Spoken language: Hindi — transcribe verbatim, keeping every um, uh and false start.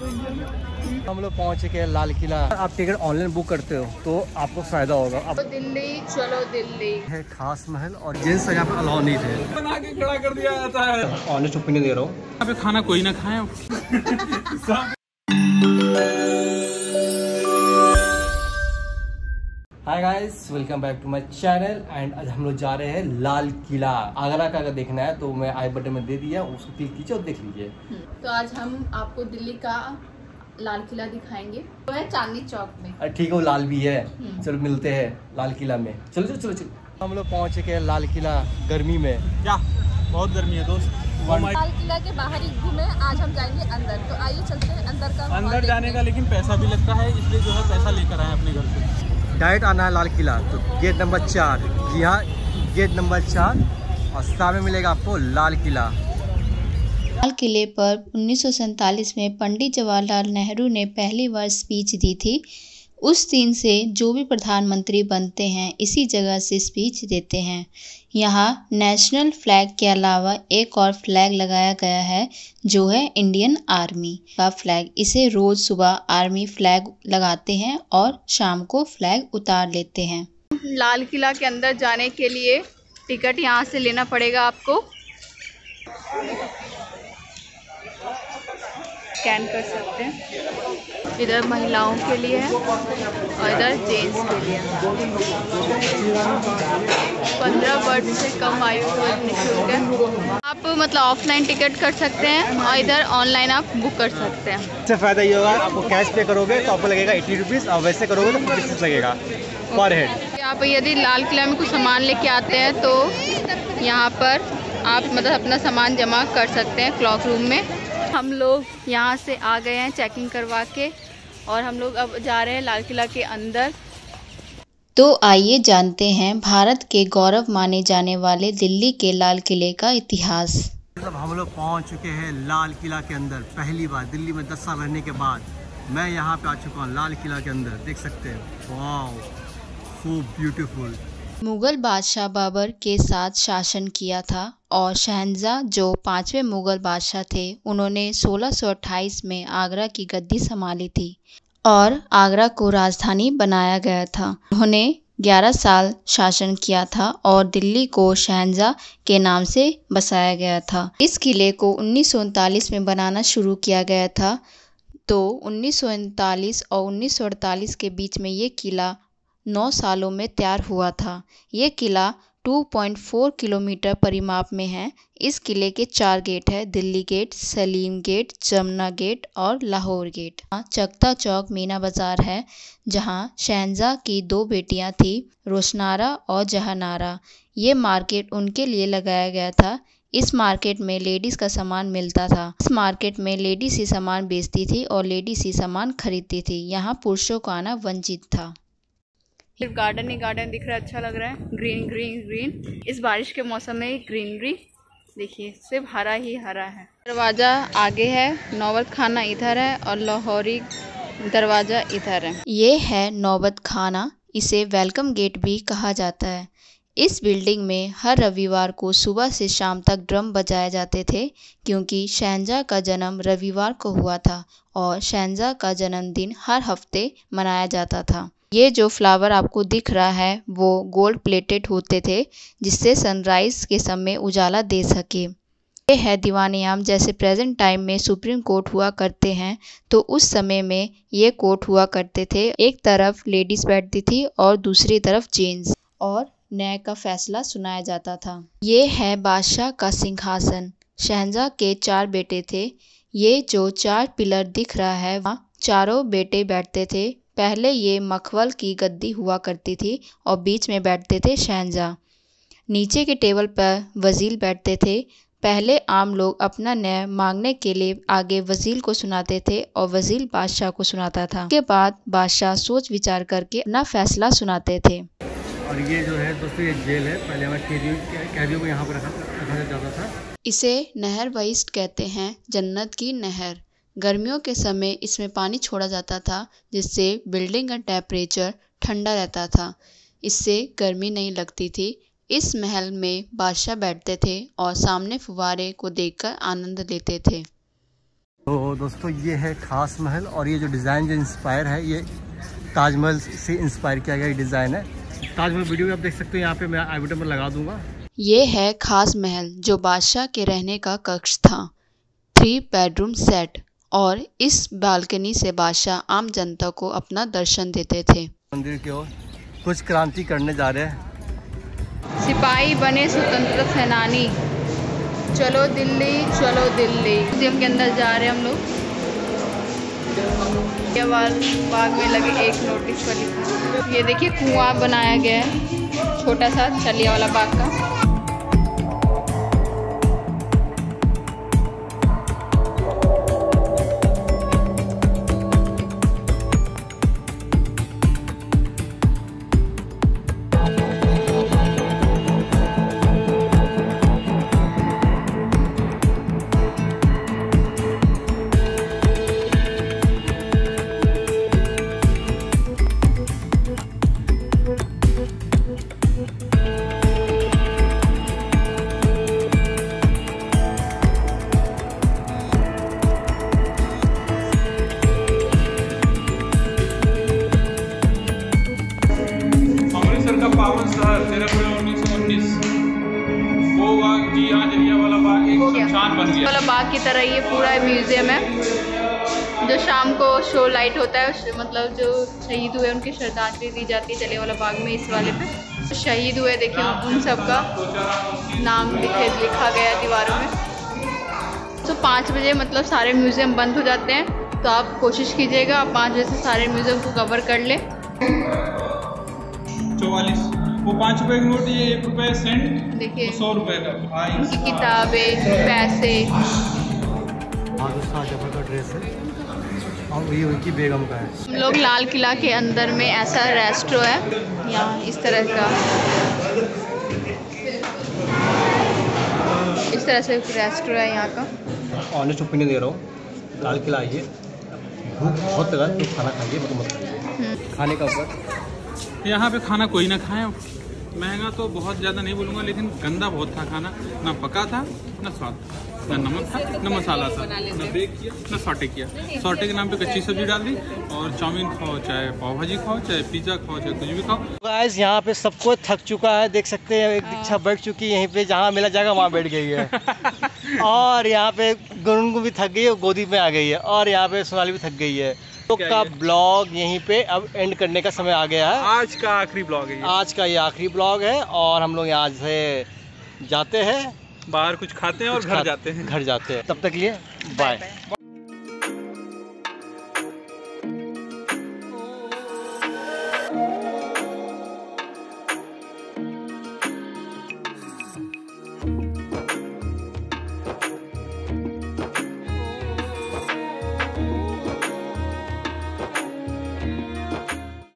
हम लोग पहुँच चुके हैं लाल किला। आप टिकट ऑनलाइन बुक करते हो तो आपको फायदा होगा। अब दिल्ली चलो दिल्ली है खास महल और जेंट्स यहाँ पे अलाउ नहीं थे। बना के खड़ा कर दिया जाता है। ऑनेस्ट ओपिनियन दे रहा हूँ, यहाँ पे खाना कोई ना खाए। Hi guys, welcome back to my channel. And आज हम लोग जा रहे हैं लाल किला। आगरा का अगर देखना है तो मैं आई बटन में दे दिया, उसको क्लिक कीजिए और देख लीजिए। तो आज हम आपको दिल्ली का लाल किला दिखाएंगे, वो है चांदनी चौक में। अरे ठीक है, वो लाल भी है। चलो मिलते हैं लाल किला में। चलो चलो चलो चलो। हम लोग पहुँच चुके हैं लाल किला गर्मी में। क्या बहुत गर्मी है दोस्त। लाल किला के बाहर ही घूमे, आज हम जाएंगे अंदर। तो आइए चलते हैं अंदर का। अंदर जाने का लेकिन पैसा भी लगता है, इसलिए जो है पैसा लेकर आए अपने घर से। डायरेक्ट आना है लाल किला तो गेट नंबर चार। जी हाँ, गेट नंबर चार और सामने मिलेगा आपको लाल किला। लाल किले पर उन्नीस सौ सैंतालीस में पंडित जवाहरलाल नेहरू ने पहली बार स्पीच दी थी। उस दिन से जो भी प्रधानमंत्री बनते हैं इसी जगह से स्पीच देते हैं। यहाँ नेशनल फ्लैग के अलावा एक और फ्लैग लगाया गया है जो है इंडियन आर्मी का फ्लैग। इसे रोज सुबह आर्मी फ्लैग लगाते हैं और शाम को फ्लैग उतार लेते हैं। लाल किला के अंदर जाने के लिए टिकट यहाँ से लेना पड़ेगा आपको। स्कैन कर सकते हैं। इधर महिलाओं के लिए है और इधर जेंट्स के लिए। पंद्रह वर्ष से कम आयु वर्ग निःशुल्क है। आप मतलब ऑफलाइन टिकट कर सकते हैं और इधर ऑनलाइन आप बुक कर सकते हैं। इससे फ़ायदा ये होगा, आपको कैश पे करोगे तो आपको लगेगा एट्टी रुपीज़ और वैसे करोगे तो फिफ्टी रुपीज़ लगेगा पर हेड। आप यदि लाल किला में कुछ सामान लेके आते हैं तो यहाँ पर आप मतलब अपना सामान जमा कर सकते हैं क्लॉक रूम में। हम लोग यहाँ से आ गए हैं चेकिंग करवा के और हम लोग अब जा रहे हैं लाल किला के अंदर। तो आइए जानते हैं भारत के गौरव माने जाने वाले दिल्ली के लाल किले का इतिहास। मतलब हम लोग पहुँच चुके हैं लाल किला के अंदर। पहली बार दिल्ली में दस साल रहने के बाद मैं यहाँ पे आ चुका हूँ लाल किला के अंदर। देख सकते हैं, वाओ सो ब्यूटीफुल। मुगल बादशाह बाबर के साथ शासन किया था और शहंशाह जो पांचवें मुगल बादशाह थे उन्होंने सोलह सौ अट्ठाईस में आगरा की गद्दी संभाली थी और आगरा को राजधानी बनाया गया था। उन्होंने ग्यारह साल शासन किया था और दिल्ली को शहंशाह के नाम से बसाया गया था। इस किले को उन्नीस सौ उनतालीस में बनाना शुरू किया गया था। तो उन्नीस सौ उनतालीस और उन्नीस सौ अड़तालीस के बीच में ये किला नौ सालों में तैयार हुआ था। ये किला दो पॉइंट चार किलोमीटर परिमाप में है। इस किले के चार गेट है, Delhi gate, Salim gate, Jamuna gate और लाहौर गेट। चकता चौक मीना बाजार है जहाँ शहंशाह की दो बेटियां थी, रोशनारा और जहानारा। ये मार्केट उनके लिए लगाया गया था। इस मार्केट में लेडीज़ का सामान मिलता था। इस मार्केट में लेडीज़ ही सामान बेचती थी और लेडीज़ ही सामान खरीदती थी। यहाँ पुरुषों का आना वंचित था। सिर्फ गार्डन ही गार्डन दिख रहा है, अच्छा लग रहा है। Green green green. इस बारिश के मौसम में ग्रीनरी देखिए, सिर्फ हरा ही हरा है। दरवाज़ा आगे है, नौबत खाना इधर है और लाहौरी दरवाज़ा इधर है। ये है नौबत खाना, इसे वेलकम गेट भी कहा जाता है। इस बिल्डिंग में हर रविवार को सुबह से शाम तक ड्रम बजाए जाते थे क्योंकि शहंशाह का जन्म रविवार को हुआ था और शहंशाह का जन्मदिन हर हफ्ते मनाया जाता था। ये जो फ्लावर आपको दिख रहा है वो गोल्ड प्लेटेड होते थे जिससे सनराइज के समय उजाला दे सके। ये है दीवाने आम। जैसे प्रेजेंट टाइम में सुप्रीम कोर्ट हुआ करते हैं तो उस समय में ये कोर्ट हुआ करते थे। एक तरफ लेडीज़ बैठती थी और दूसरी तरफ जेंट्स, और न्याय का फैसला सुनाया जाता था। ये है बादशाह का सिंहासन। शहंशाह के चार बेटे थे। ये जो चार पिलर दिख रहा है वहाँ चारों बेटे बैठते थे। पहले ये मखमल की गद्दी हुआ करती थी और बीच में बैठते थे शहंशाह। नीचे के टेबल पर वज़ीर बैठते थे। पहले आम लोग अपना न्याय मांगने के लिए आगे वज़ीर को सुनाते थे और वज़ीर बादशाह को सुनाता था। उसके बाद बादशाह सोच विचार करके अपना फैसला सुनाते थे। और ये जो है दोस्तों ये जेल है। पहले हमारे कैदियों कैदियों को यहाँ पर रखा रखा जाता था। इसे नहर बहिष्ट कहते हैं, जन्नत की नहर। गर्मियों के समय इसमें पानी छोड़ा जाता था जिससे बिल्डिंग का टेम्परेचर ठंडा रहता था। इससे गर्मी नहीं लगती थी। इस महल में बादशाह बैठते थे और सामने फुव्वारे को देखकर आनंद लेते थे। तो दोस्तों ये है खास महल, और ये जो डिज़ाइन जो इंस्पायर है ये ताजमहल से इंस्पायर किया गया डिज़ाइन है। ताजमहल वीडियो में आप देख सकते हो, यहाँ पे मैं आई बटन पर लगा दूंगा। ये है खास महल जो बादशाह के रहने का कक्ष था, थ्री बेडरूम सेट, और इस बालकनी से बादशाह आम जनता को अपना दर्शन देते थे। मंदिर की ओर कुछ क्रांति करने जा रहे हैं। सिपाही बने स्वतंत्रता सेनानी, चलो दिल्ली चलो दिल्ली। म्यूजियम के अंदर जा रहे हैं हम लोग। बाग में लगे एक नोटिस पर लिखा, ये देखिए कुआं बनाया गया है छोटा सा जलियांवाला बाग का। पावन शहर तेरह फरवरी उन्नीस सौ उन्नीस, वो बाग जी हाँ जलियांवाला बाग एक शमशान बन गया। वाला बाग की तरह ये पूरा म्यूजियम है, जो शाम को शो लाइट होता है, मतलब जो शहीद हुए उनकी श्रद्धांजलि दी जाती है जलियांवाला बाग में। इस वाले पे शहीद हुए देखिए उन सब का नाम लिखे लिखा गया है दीवारों में। तो पाँच बजे मतलब सारे म्यूजियम बंद हो जाते हैं, तो आप कोशिश कीजिएगा आप पाँच बजे से सारे म्यूजियम को कवर कर लें। चौवालीस वो पाँच रुपए का नोट, ये एक रुपए सेंट, देखिए सौ रुपए का भाई। उनकी किताबें, पैसे। शाहजहां का ड्रेस है और ये उनकी बेगम का है। हम लोग लाल किला के अंदर में ऐसा रेस्टोरेंट है यहाँ, इस तरह का इस तरह से रेस्टोरेंट है यहाँ का। ऑनेस्ट ओपिनियन दे रहा हूँ, लाल किला आइए, भूख बहुत लगा तो खाना खाइए, मत मत खाइए। खाने का ऊपर यहाँ पे खाना कोई ना खाए, महंगा तो बहुत ज़्यादा नहीं बोलूँगा, लेकिन गंदा बहुत था खाना, ना पका था ना स्वाद था, ना नमक था ना मसाला था, ना बेक किया ना सॉटे किया। सॉटे के नाम पे कच्ची सब्जी डाल दी, और चाउमीन खाओ चाहे पाव भाजी खाओ चाहे पिज़्ज़ा खाओ चाहे कुछ भी खाओ। गाइस यहाँ पे सब कोई थक चुका है, देख सकते हैं। एक दीक्षा बैठ चुकी है यहीं पे, जहाँ मिला जाएगा वहाँ बैठ गई है। और यहाँ पे गुनगुन भी थक गई है, गोदी में आ गई है, और यहाँ पे सोनाली भी थक गई है। तो का ब्लॉग यहीं पे अब एंड करने का समय आ गया है। आज का आखिरी ब्लॉग है, आज का ये आखिरी ब्लॉग है, और हम लोग यहाँ से जाते हैं, बाहर कुछ खाते हैं और घर जाते हैं घर जाते हैं। तब तक लिए बाय।